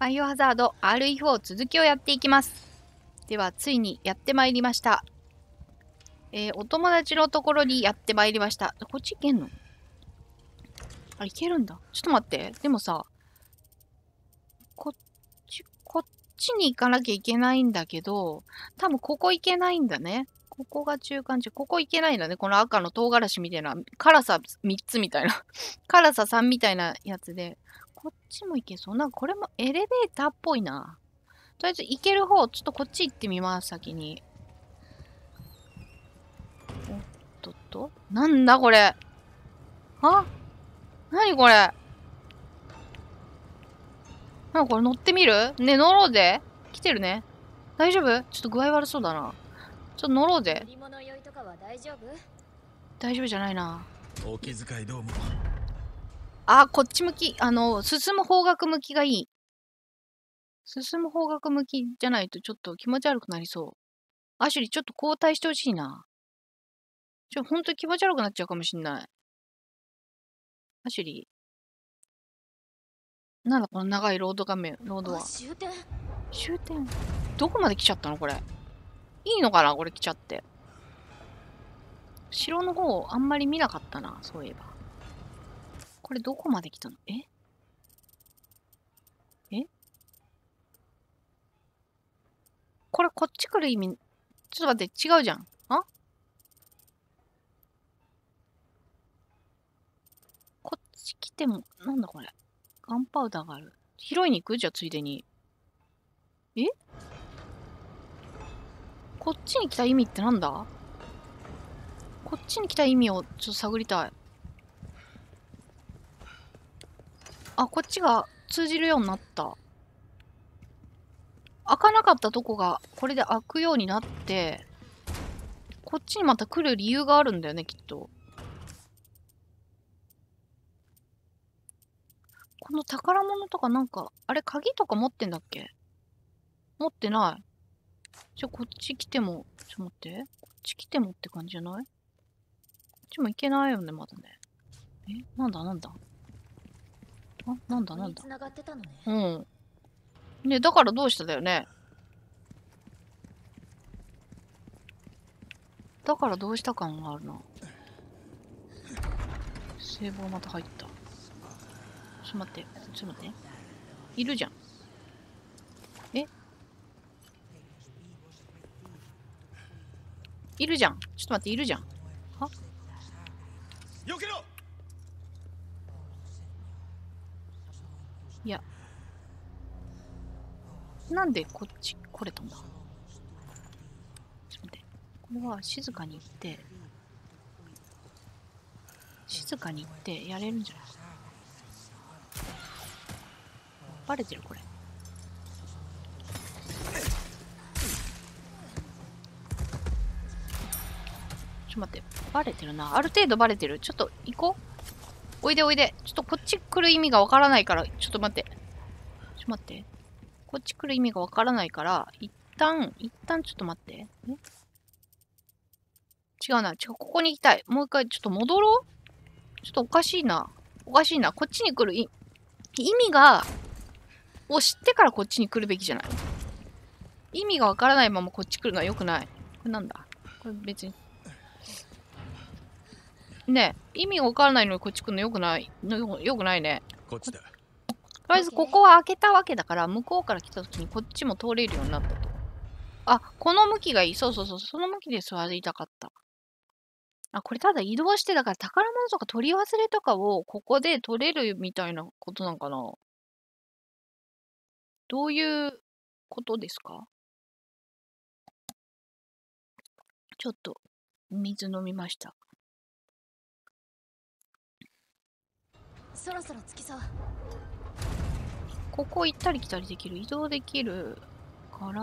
バイオハザード RE4 続きをやっていきます。では、ついにやってまいりました。お友達のところにやってまいりました。こっち行けんの？あ、行けるんだ。ちょっと待って。でもさ、こっちに行かなきゃいけないんだけど、多分ここ行けないんだね。ここが中間地。ここ行けないんだね。この赤の唐辛子みたいな。辛さ3つみたいな。辛さ3みたいなやつで。こっちも行けそう。なんかこれもエレベーターっぽいな。とりあえず行ける方、ちょっとこっち行ってみます、先に。おっとっと。なんだこれ。あ、なにこれ。なんかこれ乗ってみるね、乗ろうぜ。来てるね。大丈夫？ちょっと具合悪そうだな。ちょっと乗ろうぜ。大丈夫じゃないな。 お気遣いどうも。 あ、こっち向き。進む方角向きがいい。進む方角向きじゃないとちょっと気持ち悪くなりそう。アシュリーちょっと交代してほしいな。ほんと気持ち悪くなっちゃうかもしんない。アシュリー。なんだこの長いロード画面、ロードは。終点どこまで来ちゃったのこれ。いいのかなこれ来ちゃって。城の方あんまり見なかったな、そういえば。これどこまで来たの？えこれこっち来る意味、ちょっと待って、違うじゃん。こっち来ても、なんだこれ。ガンパウダーがある。拾いに行く？じゃあついでに。こっちに来た意味ってなんだ？こっちに来た意味をちょっと探りたい。あ、こっちが通じるようになった。開かなかったとこがこれで開くようになって、こっちにまた来る理由があるんだよね、きっと。この宝物とかなんか、あれ鍵とか持ってんだっけ？持ってない。こっち来ても、ちょっと待って。こっち来てもって感じじゃない？こっちも行けないよね、まだね。なんだなんだ。なんだなんだ。うん。ね、だからどうしただよね。だからどうした感があるな。セーブがまた入った。ちょっと待って。ちょっと待って。いるじゃん。いるじゃん。ちょっと待って、いるじゃん。は？ 避けろ！ いや。なんでこっち来れたんだ？ちょっと待って。これは静かに行って、やれるんじゃない？バレてるこれ。ちょっと待って。バレてるな。ある程度バレてる。ちょっと行こう。おいでおいで。ちょっとこっち来る意味がわからないから、ちょっと待って。こっち来る意味がわからないから、一旦ちょっと待って。違うな。ここに行きたい。もう一回ちょっと戻ろう？ちょっとおかしいな。こっちに来る意味を知ってからこっちに来るべきじゃない？意味がわからないままこっち来るのは良くない。これなんだ？これ別に。ねえ、意味がわからないのにこっち来るの良くない。良くないね。 こっちだ。 とりあえずここは開けたわけだから、向こうから来た時にこっちも通れるようになったと。あ、この向きがいい。そう。その向きで座りたかった。あ、これただ移動してだから宝物とか取り忘れとかをここで取れるみたいなことなんかな？どういうことですか？ちょっと水飲みました。 そろそろ着きそう。 ここ行ったり来たりできる。移動できるから、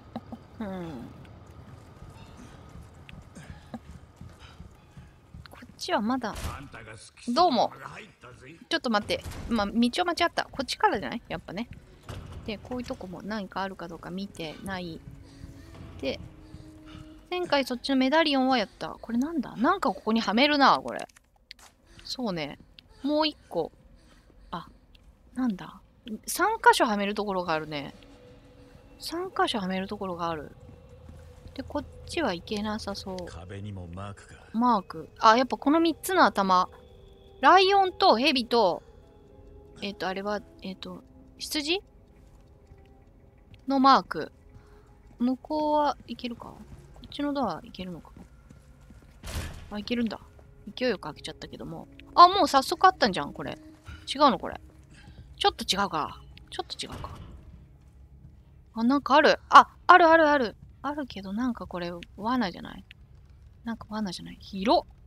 こっちはまだ、どうも。ちょっと待って。道を間違った。こっちからじゃない？やっぱね。で、こういうとこも何かあるかどうか見てない。で、前回そっちのメダリオンはやった。これなんだ？なんかここにはめるな、これ。そうね。もう一個。あ、なんだ？ 3箇所はめるところがあるね。3箇所はめるところがある。で、こっちはいけなさそう。 壁にもマークが。 マーク。あ、やっぱこの3つの頭。ライオンとヘビと、あれは、羊のマーク。向こうはいけるか？こっちのドアいけるのか？あ、いけるんだ。勢いよく開けちゃったけども。あ、もう早速あったんじゃん、これ。違うのこれ。ちょっと違うか。ちょっと違うか。あ、なんかある。あ、あるあるある。あるけど、なんかこれ、罠じゃない？なんか罠じゃない？広っ。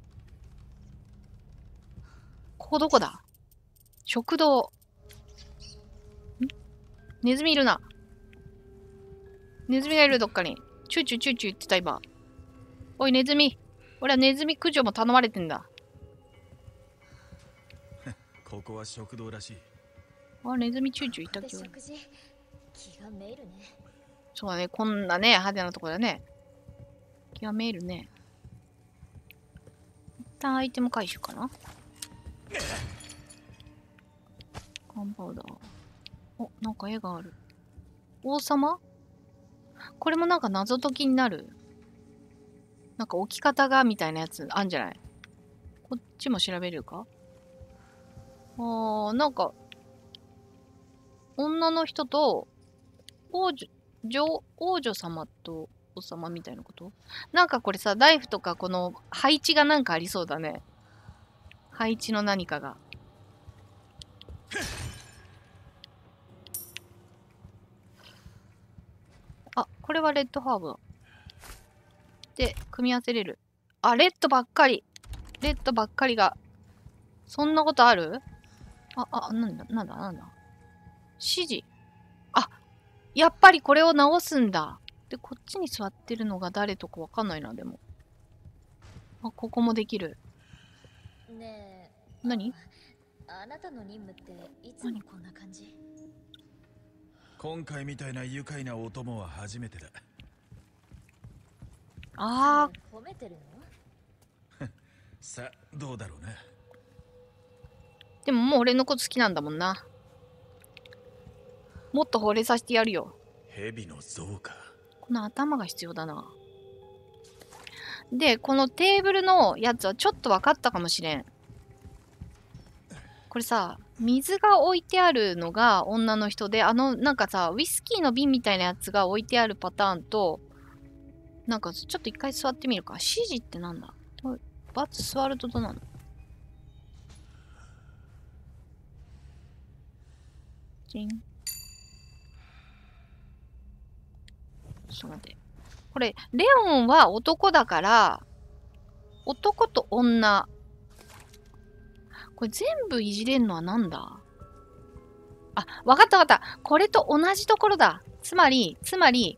ここどこだ？食堂。ネズミいるな。ネズミがいるどっかに。チューチューチューチュー言ってた今。おいネズミ。俺はネズミ駆除も頼まれてんだ。 ここは食堂らしい。 あ、ネズミチューチューいたっけ？ 食事気がめいるね。 そうだね。こんなね、派手なとこだね。気がめいるね。一旦アイテム回収かな。ガンパウダー。お、なんか絵がある。王様？これもなんか謎解きになる。なんか置き方がみたいなやつあんじゃない？こっちも調べるか？なんか、女の人と、王女様と王様みたいなこと？なんかこれさ、ナイフとかこの配置がなんかありそうだね。配置の何かが。あ、これはレッドハーブだ。で、組み合わせれる。あ、レッドばっかり。レッドばっかりが。そんなことある？なんだ。指示。あ、やっぱりこれを直すんだ。で、こっちに座ってるのが誰とかわかんないな、でも。あ、ここもできる。 ねえ、 何？ あなたの任務っていつもこんな感じ？ 今回みたいな愉快なお供は初めてだ。 あ褒めてるの？ さあ、どうだろうな。 でももう俺のこと好きなんだもんな。もっと惚れさせてやるよ。 蛇の像か。 この頭が必要だな。で、このテーブルのやつはちょっと分かったかもしれん。これさ、水が置いてあるのが女の人で、なんかさ、ウイスキーの瓶みたいなやつが置いてあるパターンと、なんかちょっと一回座ってみるか。指示ってなんだ？バツ座るとどうなの？チン。ちょっと待って。これ、レオンは男だから、男と女。これ全部いじれんのはなんだ？あ、わかったわかった。これと同じところだ。つまり、ア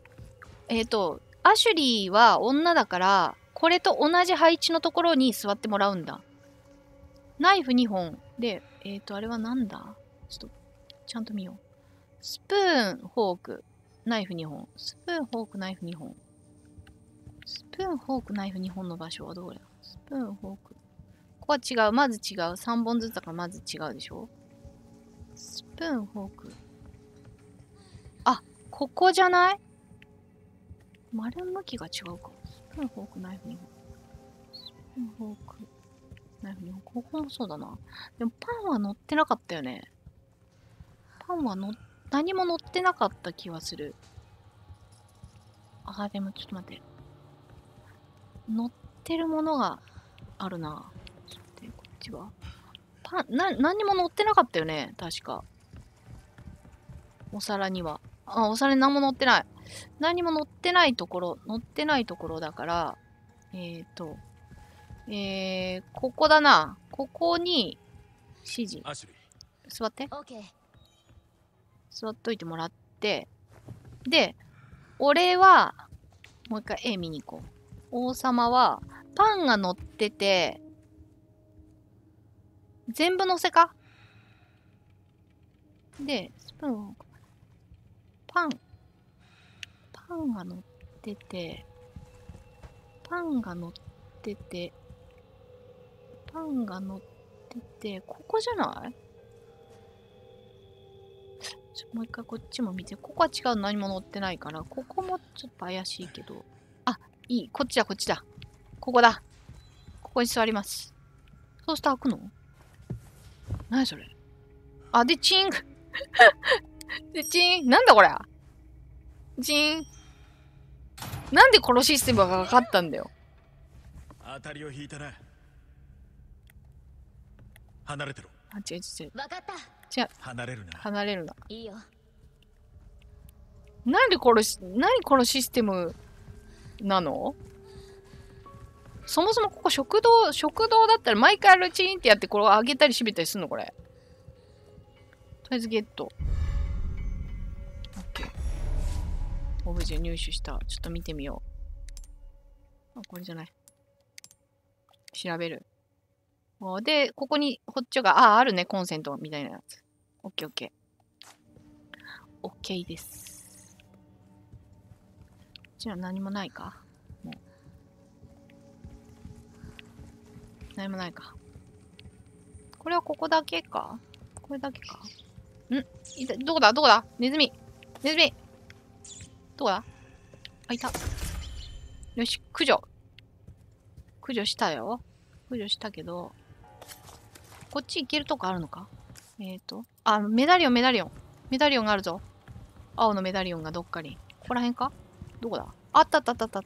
シュリーは女だから、これと同じ配置のところに座ってもらうんだ。ナイフ2本。で、あれはなんだ？ちょっと、ちゃんと見よう。スプーン、フォーク、ナイフ2本。スプーン、フォーク、ナイフ2本。スプーン、フォーク、ナイフ2本の場所はどうや？スプーン、フォーク。ここは違う。まず違う。3本ずつだからまず違うでしょ？スプーン、フォーク。あ、ここじゃない？丸向きが違うか。スプーン、フォーク、ナイフ2本。スプーン、フォーク、ナイフ2本。ここもそうだな。でもパンは乗ってなかったよね。何も乗ってなかった気はする。でもちょっと待って。乗ってるものがあるな。ちょっと待って、こっちは。何にも乗ってなかったよね。確か。お皿には。お皿に何も乗ってない。何も乗ってないところだから、ここだな。ここに、指示。 アシュリー。 座って。 オッケー。 座っといてもらって。で、俺は、もう一回絵見に行こう。王様は、パンが乗ってて、全部乗せか？で、スプーンを、パンが乗ってて、ここじゃない？ もう一回こっちも見て。ここは違う、何も乗ってないから。ここもちょっと怪しいけど。あ、いい。こっちだ、こっちだ。ここだ。ここに座ります。そうすると開くの？何それ？あ、で、チーンで、チーンなんだこれ？チーンなんでこのシステムがかかったんだよ。 当たりを引いたな。離れてろ。 あ、違う違う。 わかった。 違う。 離れるな。 離れるな。 いいよ。 何このシステムなの？そもそもここ食堂だったら毎回ルチーンってやってこれを上げたり閉めたりするのこれ。とりあえずゲット。OK。オブジェ入手した。ちょっと見てみよう。あ、これじゃない。調べる。で、ここにホッチョが、あるね、コンセントみたいなやつ。OK、OK。OK です。こちら何もないか？もう。何もないか。これはここだけか？これだけか？どこだネズミどこだ？あ、いた。よし、駆除したよ。駆除したけど、こっち行けるとこあるのか？あ、メダリオンがあるぞ。青のメダリオンがどっかに。ここら辺か？どこだ？あった。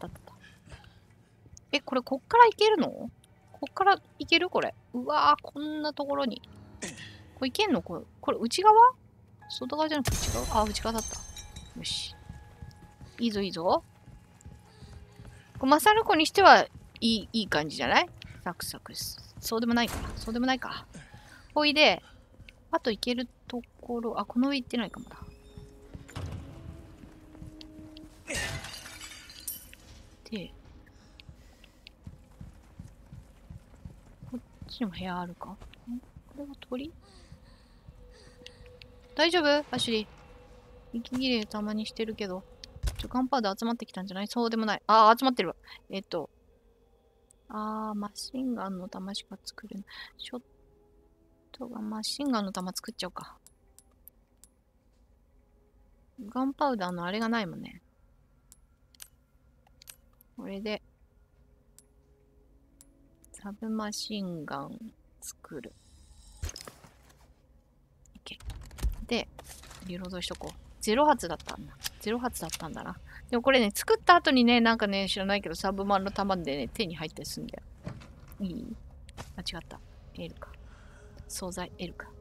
これこっから行けるの？こっから行けるこれ。うわー、こんなところに。これ行けんの？これ内側？外側じゃなくて内側？あ、内側だった。よし。いいぞ。マサルコにしてはいい感じじゃない？サクサク。そうでもないか。ほいで、あと行けるところ、この上行ってないかもだ。で、こっちにも部屋あるか？これは鳥？大丈夫？アシュリー。息切れたまにしてるけど。ガンパウダー集まってきたんじゃない？そうでもない。集まってるわ。マシンガンの弾しか作れない。ショットがマシンガンの弾作っちゃおうか。ガンパウダーのあれがないもんね。これで、サブマシンガン作る。OK。で、リロードしとこう。0発だったんだな。でもこれね、作った後にね、なんかね、知らないけど、サブマンの弾でね、手に入ったりするんだよ。いい？間違った。L か。惣菜 L か。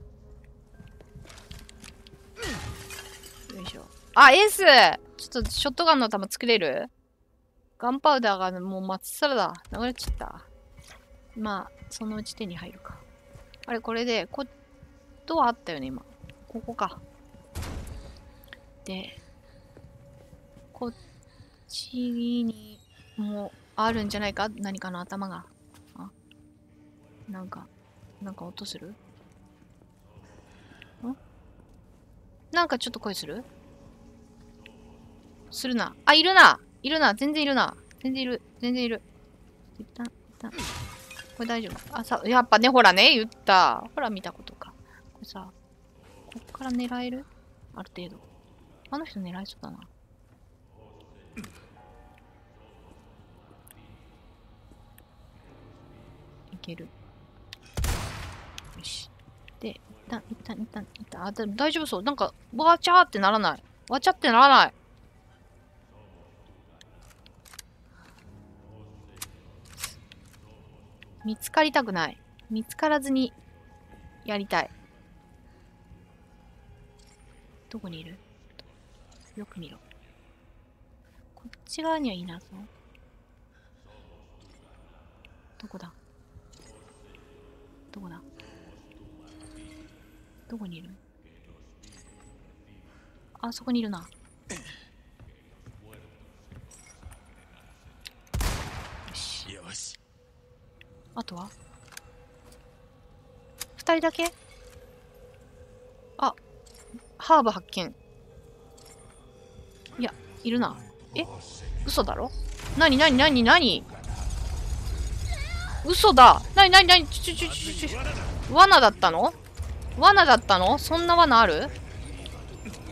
よいしょ。エース！ちょっとショットガンの弾作れる？ガンパウダーが、ね、もうまっさらだ。流れちゃった。まあ、そのうち手に入るか。あれ、これで、ドアあったよね、今。ここか。で、こっちにもあるんじゃないか？何かの頭が。なんか音する？なんかちょっと声する？するな。いるな。全然いる。一旦。これ大丈夫？やっぱね、ほらね、言った。ほら見たことか。これさ、こっから狙える？ある程度。あの人狙えそうだな。いける。よし。で、一旦。でも大丈夫そう。なんか、わちゃーってならない。見つかりたくない。見つからずにやりたい。どこにいる？よく見ろ。こっち側にはいなそう。どこだ？どこにいる？そこにいるな。よし。あとは2人だけ？ハーブ発見。いや、いるな。嘘だろ？なに嘘だ。罠だったの？そんな罠ある？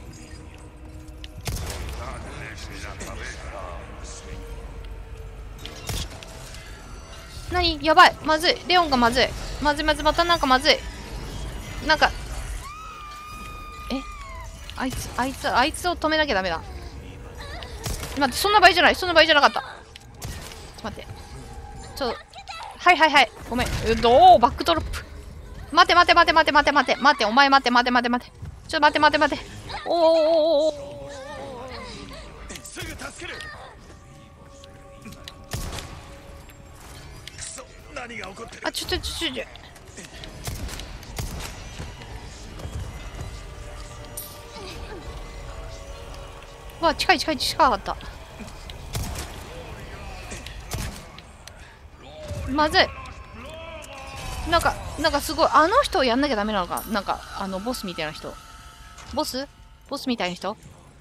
何やばい。まずい。レオンがまずい。まずいまずい。またなんかまずい。なんか、あいつを止めなきゃダメだ。待って、そんな場合じゃない。そんな場合じゃなかった。待って。はいはいはい。ごめん。バックドロップ。待て。お前待て。ちょっと待て。お。 すぐ助ける。くそ、何が起こってる。 あ、ちょ。うわ、近かった。まずい。なんかすごい。あの人をやんなきゃダメなのか。なんか、ボスみたいな人。ボスみたいな人。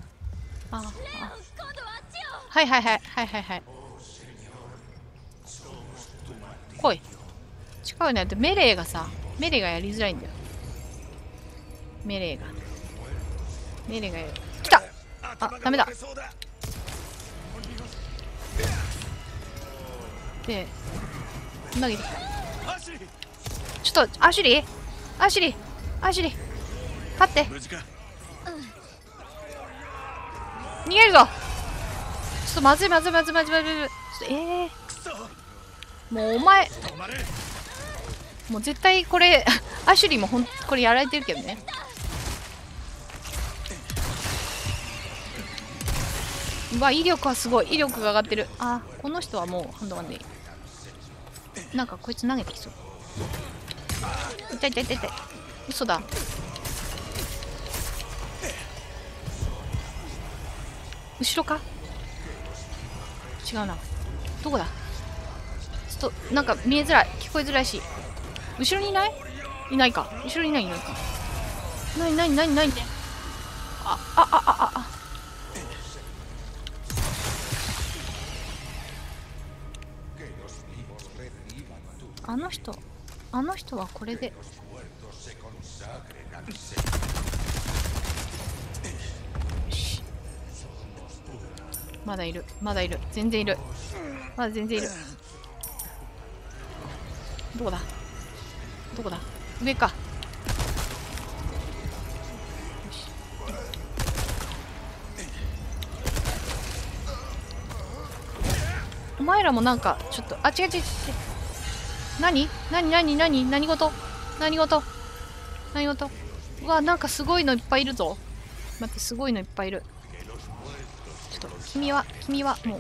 はい。来い。近いね。ってメレーがやりづらいんだよ。メレーがやる。来た。あ、ダメだ。で、投げてきた。ちょっと、アシュリー勝って。逃げるぞ。ちょっとまずい。ちょっともうお前、もう絶対これ、アシュリーもこれやられてるけどね。うわ、威力はすごい。威力が上がってる。あ、この人はもうハンドガンでいい。なんかこいつ投げてきそう。痛い。嘘だ。後ろか。違うな。どこだ。ちょっとなんか見えづらい。聞こえづらいし。後ろにいない？いないか。後ろにいないか。何あの人はこれで。よし。まだいる。全然いる。どこだ。上か。よし。お前らもなんかちょっと、あ、違う。何事。うわ、なんかすごいのいっぱいいるぞ。待って、すごいのいっぱいいる。ちょっと君はもう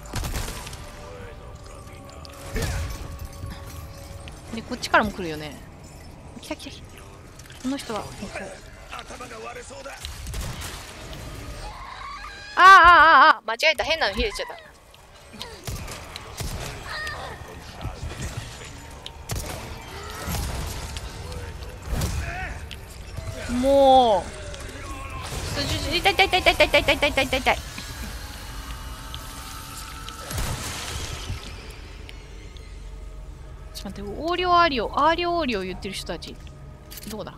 で、こっちからも来るよね。来た。この人はもうこう。間違えた。変なの入れちゃった。もう痛い。ちょっと待って、横領アーリオ言ってる人たちどこだ。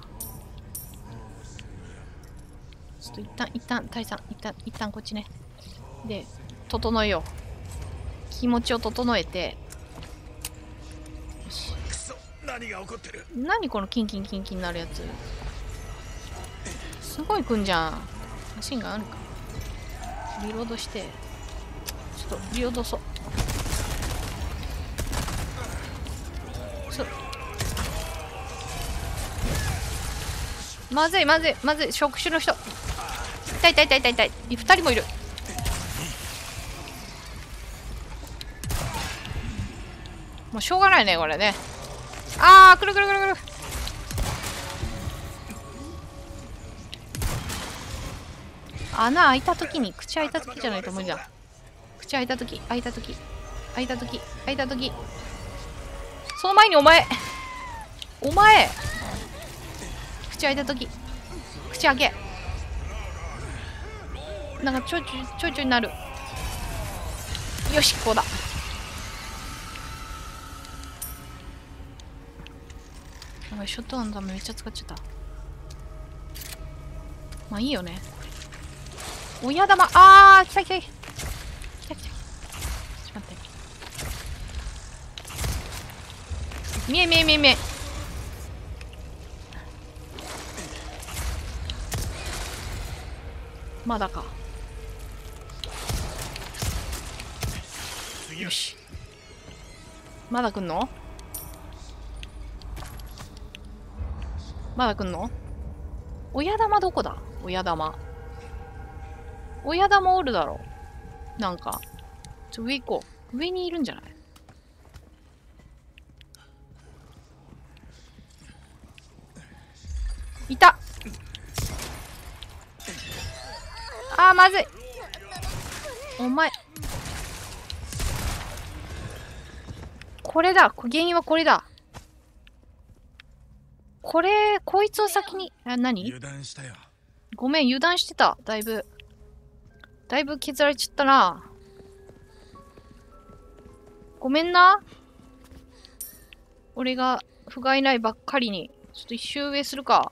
ちょっと一旦退散。一旦こっちね。で、整えよう。気持ちを整えて。よし。 何が起こってる。 何このキンキンなるやつ。すごい来んじゃん。マシンガンあるか。リロードして。ちょっとリロードそう。まずい。触手の人。痛い。2人もいる。もうしょうがないね、これね。来る。穴開いたときに、口開いたときじゃないと無理だ。口開いたとき。その前にお前口開いたとき。口開け。なんかちょいになる。よし、こうだ。なんかショットガンのためめっちゃ使っちゃった。まあいいよね。親玉。来た。ちょっと待って。 見え見え見え見え。まだか。よし。まだ来んの？まだ来んの？親玉どこだ？親玉。親玉おるだろ。なんか。上行こう。上にいるんじゃない？いた！あー、まずい。お前。これだ。原因はこれだ。これ、こいつを先に、何？ 油断したよ。 ごめん、油断してた。だいぶ削られちゃったな。ごめんな。俺が不甲斐ないばっかりに。ちょっと一周上するか。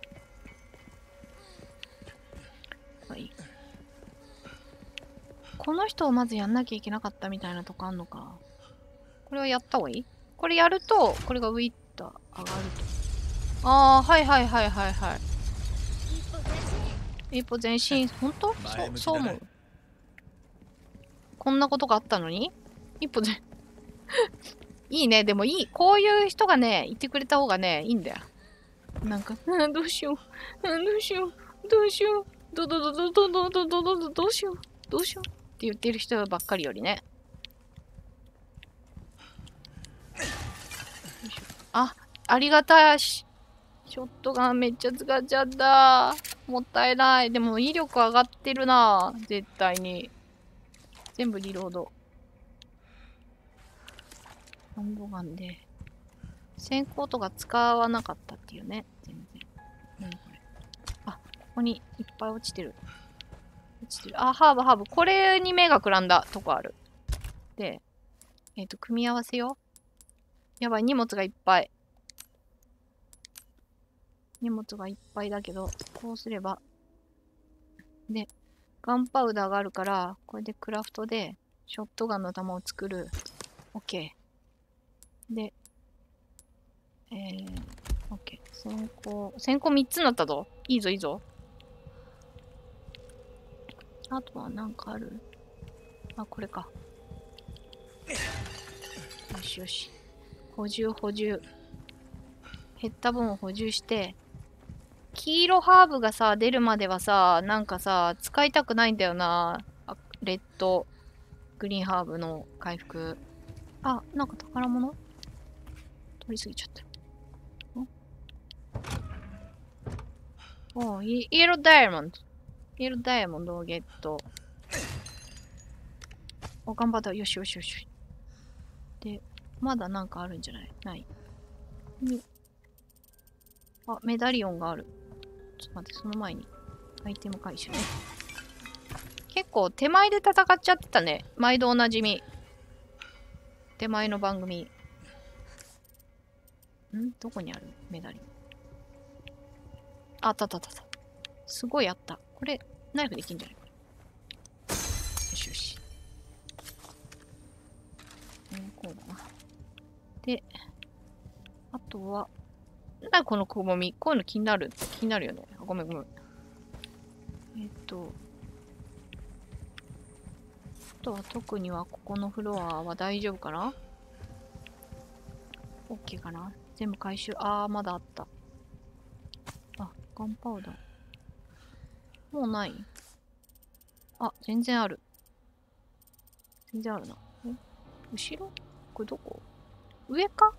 はい。この人をまずやんなきゃいけなかったみたいなとこあんのか。これはやった方がいい？これやると、これが上行った上がると。ああ、はいはいはいはいはい。一歩前進。本当？そう思う。こんなことがあったのに一歩前いいね。でもいい。こういう人がね、いてくれた方がね、いいんだよ。なんか、どうしよう。どうしよう。どうしよう。どうしよう。どうしよう。って言ってる人ばっかりよりね。あ、ありがたいし。ショットガンめっちゃ使っちゃった。もったいない。でも威力上がってるな。絶対に。全部リロード。ハンドガンで。先行とか使わなかったっていうね。全然。何これ。あ、ここにいっぱい落ちてる。落ちてる。あ、ハーブ。これに目がくらんだとこある。で、組み合わせよ。やばい、荷物がいっぱい。荷物がいっぱいだけど、こうすれば。で、ガンパウダーがあるから、これでクラフトで、ショットガンの弾を作る。OK。で、OK。先行3つになったぞ。いいぞ、いいぞ。あとはなんかある？あ、これか。よしよし。補充。減った分を補充して、黄色ハーブがさ、出るまではさ、なんかさ、使いたくないんだよな。レッド、グリーンハーブの回復。あ、なんか宝物取りすぎちゃった。おイエローダイヤモンド。イエローダイヤモンドをゲット。お、頑張った。よし。で、まだなんかあるんじゃない？あ、メダリオンがある。ちょっと待って、その前に。アイテム回収ね。結構手前で戦っちゃってたね。毎度おなじみ。手前の番組。どこにあるメダリオン。あった。すごいあった。これ、ナイフできんじゃない？よし。こうだな。で、あとは、なんだこのくぼみ。こういうの気になるよね。ごめん。あとは特にはここのフロアは大丈夫かな？ OK かな？全部回収。まだあった。あ、ガンパウダー。もうない？あ、全然ある。全然あるな。後ろ？これどこ？上か？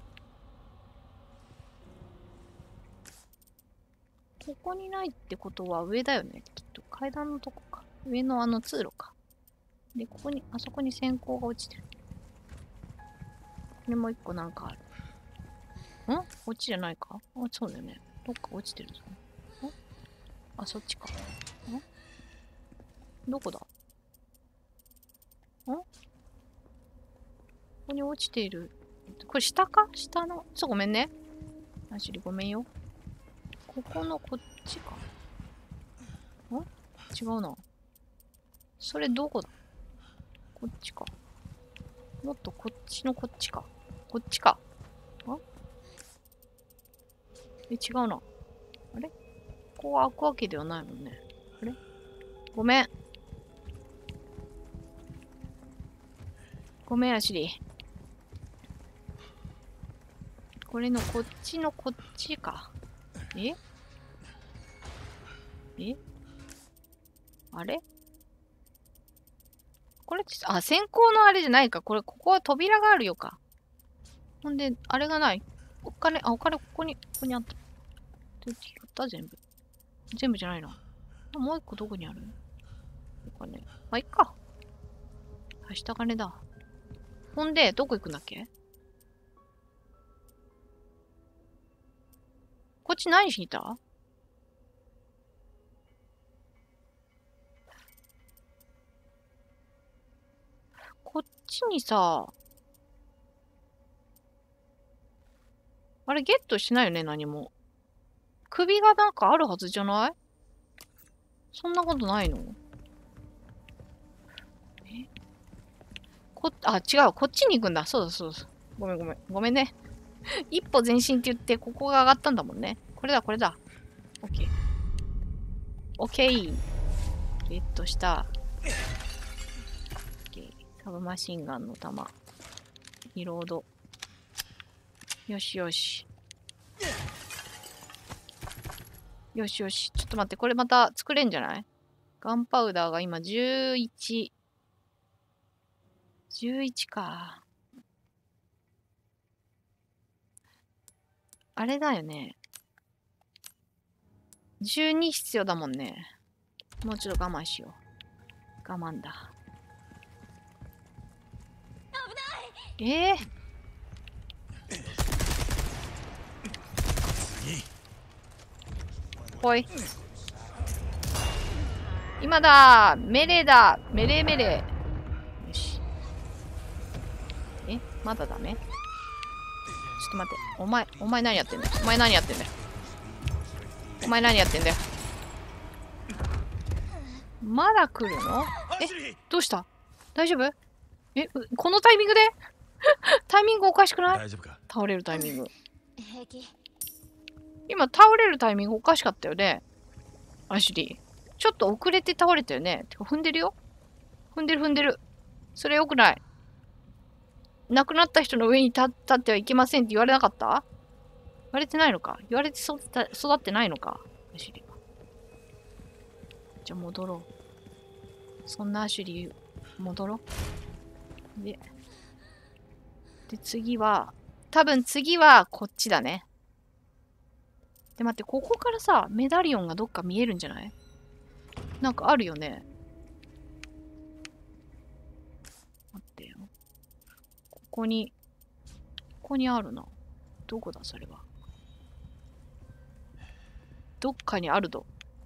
ここにないってことは上だよね。きっと階段のとこか。上の通路か。で、あそこに閃光が落ちてる。で、もう一個なんかある。こっちじゃないか？そうだよね。どっか落ちてるぞ。そっちか。どこだ？ここに落ちている。これ下か？下の。ごめんね。アシュリごめんよ。ここのこっちか。違うな。それどこだ？こっちか。もっとこっちのこっちか。こっちか。 違うな。あれここは開くわけではないもんね。あれごめん。ごめん、アシュリー。これのこっちのこっちか。えあれこれ、先行のあれじゃないか。ここは扉があるよか。ほんで、あれがない。お金ここにあった。やった全部。全部じゃないな。もう一個どこにあるお金。まあ、いっか。はした金だ。ほんで、どこ行くんだっけこっち何しに行ったこっちにさ、あれゲットしないよね、何も。首がなんかあるはずじゃないそんなことないの違う。こっちに行くんだ。そうだ、そうだ。ごめん、ごめん。ごめんね。一歩前進って言って、ここが上がったんだもんね。これだ、これだ。オッケー。オッケー。ゲットした。オッケー。サブマシンガンの弾。リロード。よしよし。よしよし。ちょっと待って、これまた作れんじゃないガンパウダーが今11。11か。あれだよね。12必要だもんね。もうちょっと我慢しよう。我慢だ。危ないほい。今だメレーだメレーメレー。よし。まだダメちょっと待って。お前何やってんだよ。お前何やってんだよ。お前何やってんだよ。まだ来るのどうした大丈夫このタイミングでタイミングおかしくない大丈夫か倒れるタイミング。 平気。 今倒れるタイミングおかしかったよね。アシュリー。ちょっと遅れて倒れたよね。てか踏んでるよ。踏んでる。それよくない。亡くなった人の上に立ってはいけませんって言われなかった？言われてないのか？言われて育ってないのか？アシュリーは。じゃあ戻ろう。そんなアシュリー、戻ろう。で、次は、多分次はこっちだね。で、待って、ここからさ、メダリオンがどっか見えるんじゃない？なんかあるよね。待ってよ。ここにあるな。どこだ、それは。どっかにあると。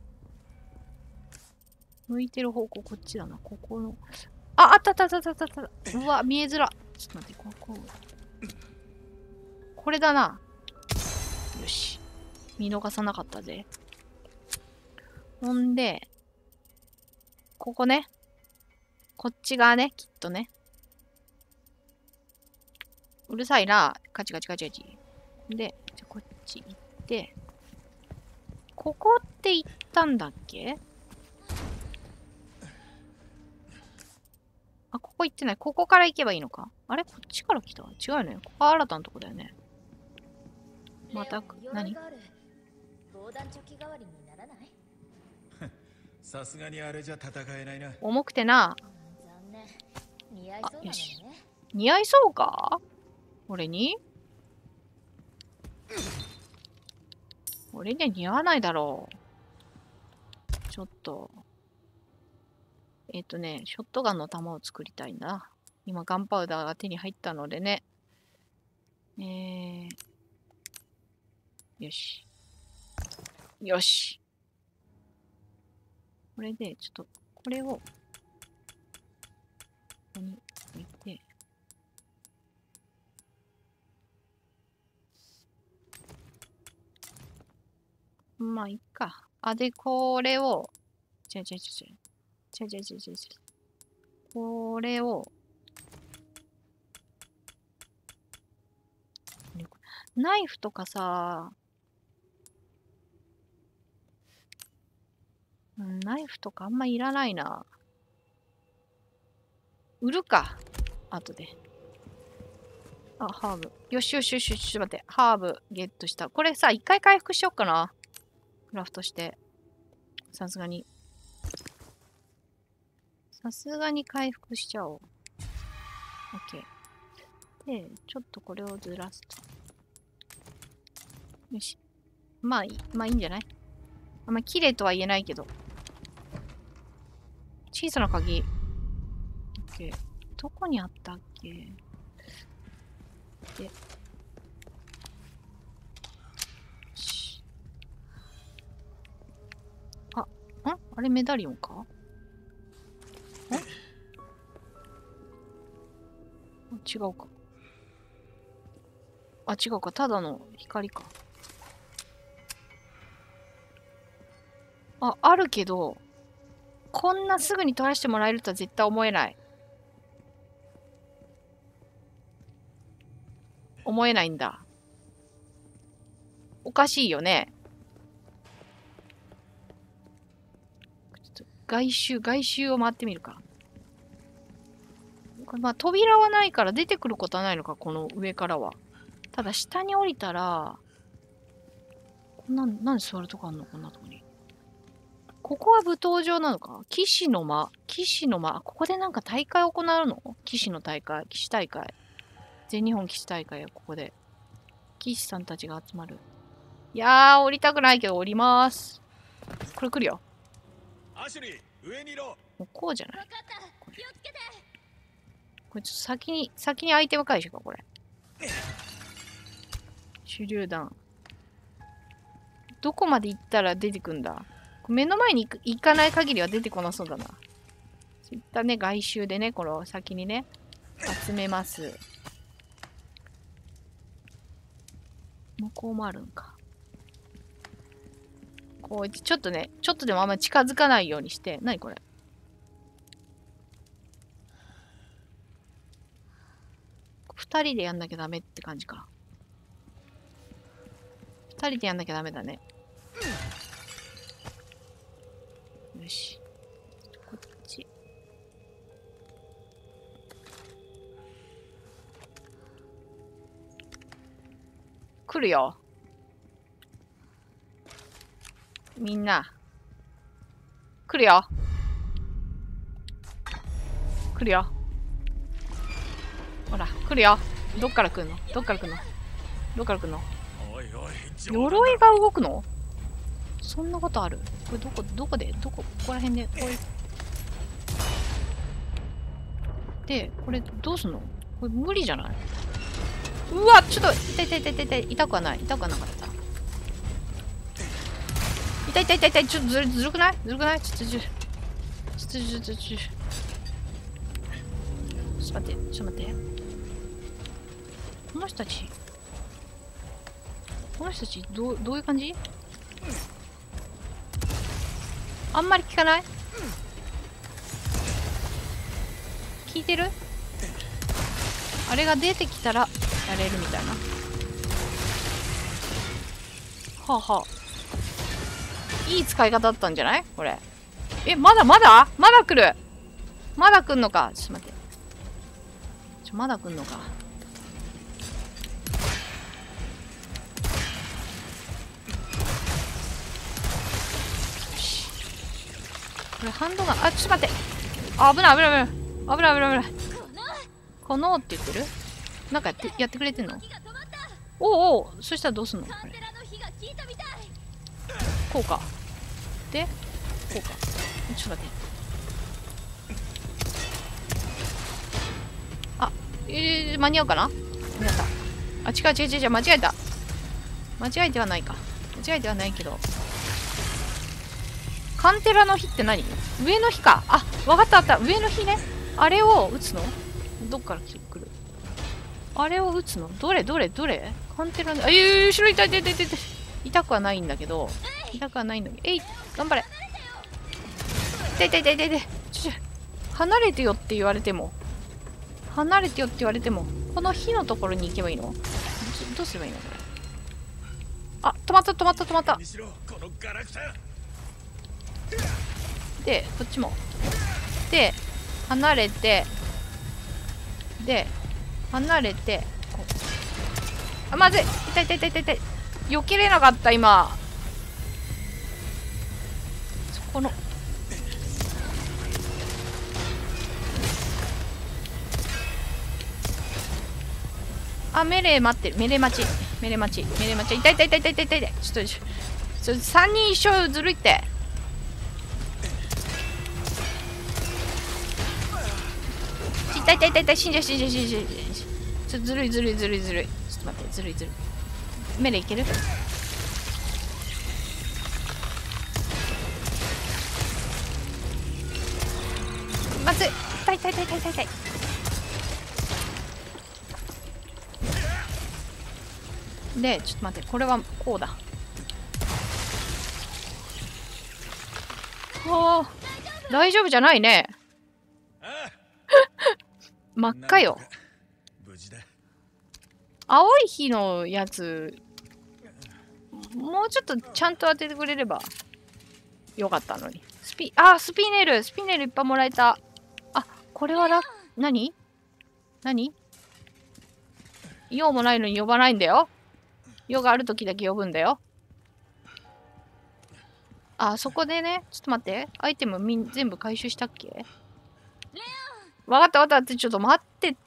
向いてる方向こっちだな。ここの。あった。うわ、見えづら。ちょっと待って、これだな。よし。見逃さなかったぜ。ほんで、ここね。こっち側ね、きっとね。うるさいな。カチカチ。で、じゃこっち行って、ここって行ったんだっけ？あ、ここ行ってない。ここから行けばいいのか。あれこっちから来た？違うよね。ここは新たなとこだよね。また、何？ 防弾チョッキ代わりにならない？ さすがにあれじゃ戦えないな。 重くてな。 残念。似合いそうなのね。 似合いそうか？俺には似合わないだろう。ちょっと。ショットガンの弾を作りたいんだ。今、ガンパウダーが手に入ったのでね。よし。よし。これで、ちょっと、これを、ここに置いて、まあ、いっか。あ、で、これを、これを、ナイフとかさ、 うん、ナイフとかあんまいらないな。売るか。後で。あ、ハーブ。よしよしよしよし、ちょっと待って。ハーブゲットした。これさ、一回回復しよっかな。クラフトして。さすがに。さすがに回復しちゃおう。OK。で、ちょっとこれをずらすと。よし。まあいい。まあいいんじゃない？あんま綺麗とは言えないけど。小さな鍵。OK。どこにあったっけ？で。あれメダリオンか？違うか。あ、違うか。ただの光か。あ、あるけど、こんなすぐに取らせてもらえるとは絶対思えない。思えないんだ。おかしいよね。ちょっと外周を回ってみるか。これまあ扉はないから出てくることはないのか、この上からは。ただ下に降りたら、なんで座るとこあんのこんなとこに。ここは舞踏場なのか？騎士の間。ここでなんか大会行うの？騎士大会。全日本騎士大会はここで。騎士さんたちが集まる。いやー、降りたくないけど降りまーす。これ来るよ。 アシュリー、上にいろ。 もうこうじゃない？これちょっと先にアイテム回収か、これ。手榴弾。どこまで行ったら出てくんだ？目の前に行かない限りは出てこなそうだな。そういったね、外周でね、この先にね、集めます。向こうもあるんか。こう、ちょっとでもあんま近づかないようにして。何これ？二人でやんなきゃダメって感じか。二人でやんなきゃダメだね。よし。こっち。来るよ。みんな。来るよ。来るよ。ほら、来るよ。どっから来んの？ おいおい、 鎧が動くの？そんなことある？これどここら辺で、こうで、これどうすんの？これ無理じゃない？うわ、ちょっと、痛い。痛くはなかった。痛い。ちょっとずるくない？ちょっと待って。この人たちどういう感じ？あんまり聞かない？聞いてる？あれが出てきたらやれるみたいな。はあ。いい使い方だったんじゃない？これ。え、まだ来る。まだ来んのか。ちょっと待って。まだ来んのか。よし。これハンドガン、あ、ちょっと待って。あ、危ない。このって言ってる？なんかやってくれてんの？おう、そしたらどうすんの？これ。こうか。で、こうか。ちょっと待って。間に合うかな？間に合った。あ、違う。間違えた。間違えてはないか。間違えてはないけど。カンテラの火って何？上の火か。あ、わかった。上の火ね。あれを撃つの？どっから来る？あれを撃つの？どれ？カンテラの、後ろ痛い。痛くはないんだけど。えい、頑張れ。痛い。離れてよって言われても。この火のところに行けばいいの？どうすればいいのこれ。あ、止まった。 で、こっちも。で、離れて、で、離れて、こう。あ、まずい。痛い痛い痛い痛い痛い。避けれなかった、今。そこの。あ、メレ待ってる。メレ待ち。メレ待ち。メレ待ち。痛い痛い痛い痛い痛い痛い。ちょっと、3人一緒ずるいって。痛い痛い痛い痛い。死んじゃう死んじゃう死んじゃう。ちょっとずるいずるいずるいずるい。ちょっと待って、ずるいずるい。メレいける？まずい。痛い痛い痛い痛い痛い痛い。で、ちょっと待って、これはこうだ。ああ、大丈夫じゃないね。真っ赤よ。 無事だ。 青い火のやつ、もうちょっとちゃんと当ててくれればよかったのに。スピネルいっぱいもらえた。あ、これは何用もないのに呼ばないんだよ。用があるときだけ呼ぶんだよ。あ、そこでね、ちょっと待って。アイテム全部回収したっけ？わかったわかったって、ちょっと待ってって。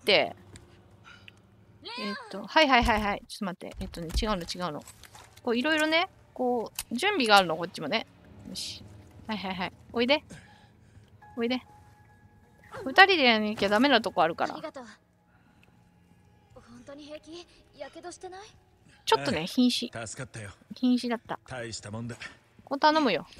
はいはいはいはい。ちょっと待って。違うの。こう、いろいろね、こう、準備があるの、こっちもね。よし。はいはいはい。おいで。二人でやんなきゃダメなとこあるから。 ありがとう。本当に平気？やけどしてない？ ちょっとね、瀕死。 助かったよ。 瀕死だった。 大したもんだ。 こう頼むよ。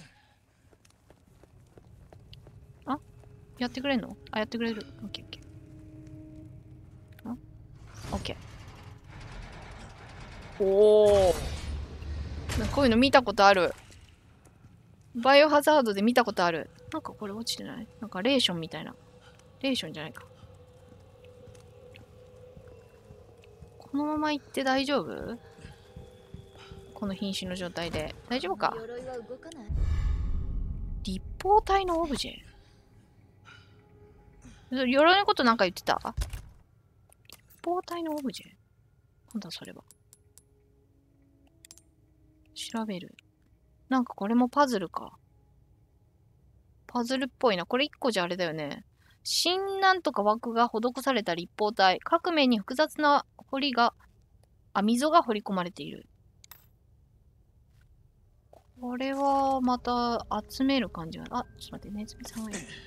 あ、やってくれんの？あ、やってくれる。オッケーオッケー。あ、オッケー。おお。こういうの見たことある。バイオハザードで見たことある。なんかこれ落ちてない？なんかレーションみたいな。レーションじゃないか。このまま行って大丈夫？この瀕死の状態で。大丈夫か？ 鎧は動かない。 立方体のオブジェ？鎧のことなんか言ってた？立方体のオブジェ？なんだそれは。調べる。なんかこれもパズルか。パズルっぽいな。これ1個じゃあれだよね。新なんとか枠が施された立方体。各面に複雑な溝が彫り込まれている。これはまた集める感じが。あ、ちょっと待って、ネズミさんがいる。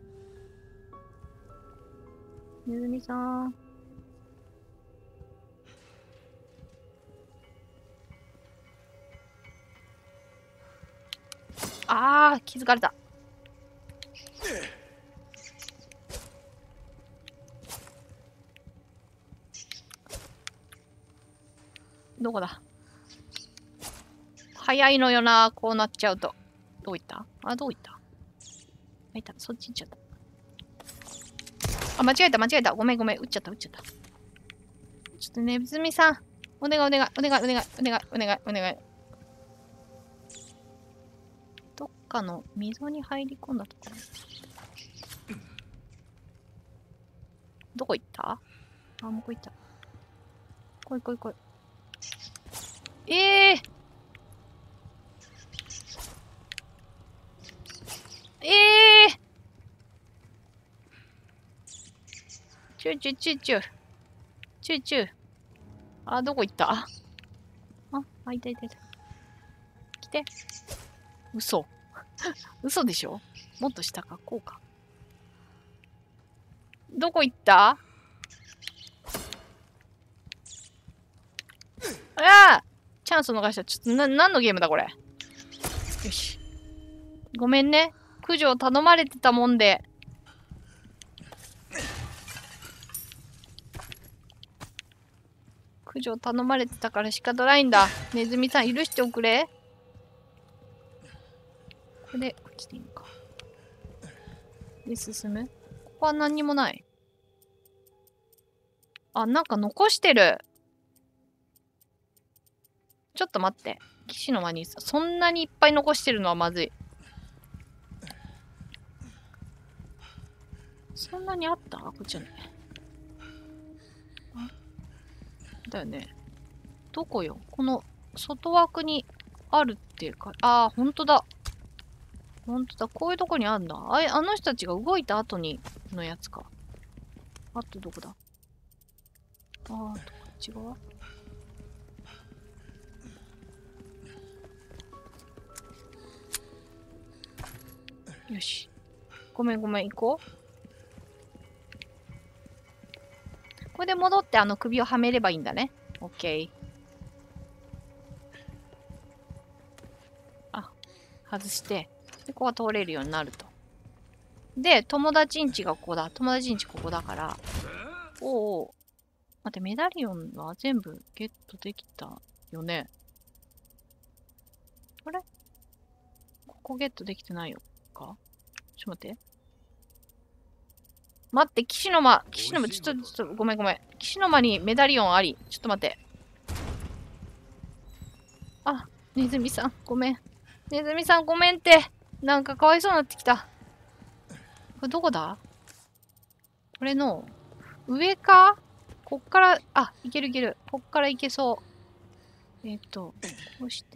ネズミさん。気づかれた。どこだ？早いのよな、こうなっちゃうと。どういった？どういった？いた、そっち行っちゃった。間違えた。ごめん、打っちゃった。ちょっとねずみさん、お願い。どっかの溝に入り込んだところ。どこ行った？向こう行った。来い。チュー。どこ行った？いた。来て。嘘でしょ？もっと下か、こうか。どこ行った？チャンス逃した。ちょっと何のゲームだこれ。よし。ごめんね。駆除を頼まれてたもんで。駆除を頼まれてたから仕方ないんだ。ネズミさん許しておくれ。これで、こっちでいいのか。で、進む？ここは何にもない。なんか残してる。ちょっと待って。騎士の間にそんなにいっぱい残してるのはまずい。 そんなにあったこっちはね。だよね。どこよこの外枠にあるっていうか、ああ、ほんとだ。ほんとだ。こういうとこにあるんだ。あの人たちが動いた後にのやつか。あとどこだ。あー、こっち側よし。ごめん、行こう。これで戻って首をはめればいいんだね。オッケー。あ、外して、で、ここは通れるようになると。で、友達ん家がここだ。友達ん家ここだから。おうおう。待って、メダリオンは全部ゲットできたよね。あれここゲットできてないよかちょっと待って。待って、騎士の間、ちょっと、ごめん。騎士の間にメダリオンあり。ちょっと待って。あ、ネズミさん、ごめん。ネズミさん、ごめんって。なんかかわいそうになってきた。これどこだこれの、上かこっから、あ、いける。こっからいけそう。こうして。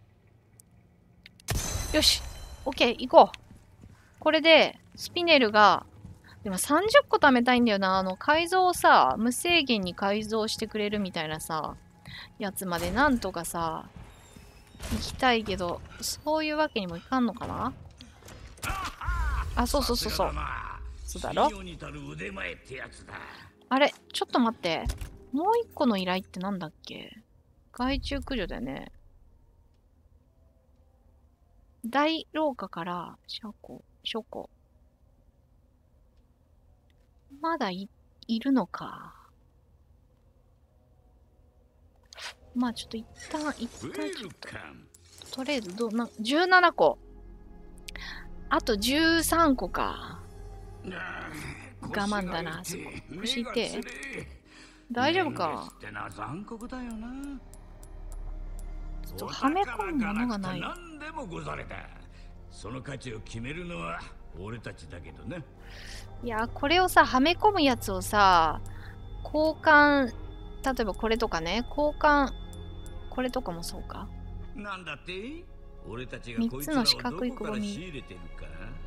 よし !OK、行こう。これで、スピネルが、でも30個貯めたいんだよな。改造をさ、無制限に改造してくれるみたいなさ、やつまでなんとかさ、行きたいけど、そういうわけにもいかんのかなあ、そう。そうだろあれちょっと待って。もう一個の依頼ってなんだっけ害虫駆除だよね。大廊下から、書庫。まだいるのか。まあちょっと一旦ちょっと。とりあえず17個。あと13個か。我慢だな、そこ。腰痛え。大丈夫かちょっとはめ込むものがない。 その価値を決めるのは俺たちだけどね。 いや、これをさ、はめ込むやつをさ、交換、例えばこれとかね、交換、これとかもそうか。 なんだって俺たちがこいつらをどこから仕入れてるか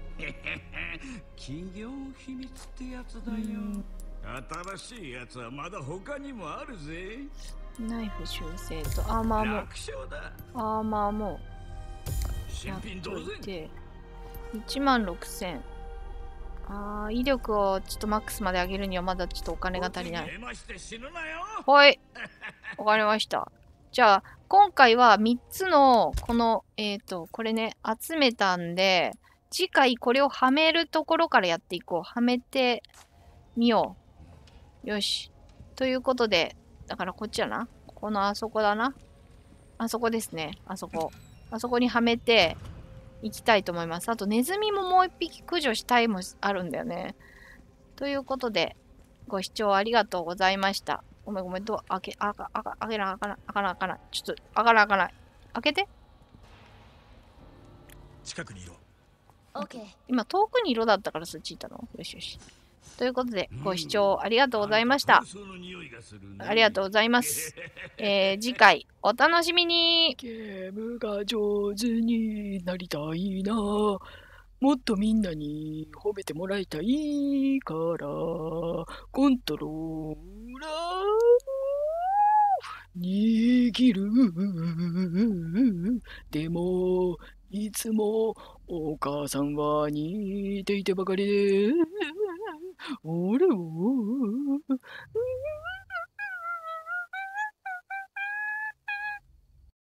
企業秘密ってやつだよ。新しいやつはまだ他にもあるぜ。 ナイフ修正とアーマーも。アーマーも。やっといて。16,000。威力をちょっとマックスまで上げるにはまだちょっとお金が足りない。はい。わかりました。じゃあ、今回は3つの、この、これね、集めたんで、次回これをはめるところからやっていこう。はめてみよう。よし。ということで、だからこっちだな。このあそこだな。あそこですね。あそこ。あそこにはめていきたいと思います。あと、ネズミももう一匹駆除したいもあるんだよね。ということで、ご視聴ありがとうございました。ごめん、ドア開けな、開かない。ちょっと、開かない。開けて。 近くにいろ。 今、遠くに色だったからそっち行ったのよし。ということで、ご視聴ありがとうございました。ありがとうございます。次回、お楽しみに。 ゲームが上手になりたいな。もっとみんなに褒めてもらいたいから、コントローラー握る。でも、いつもお母さんは似ていてばかりで、俺を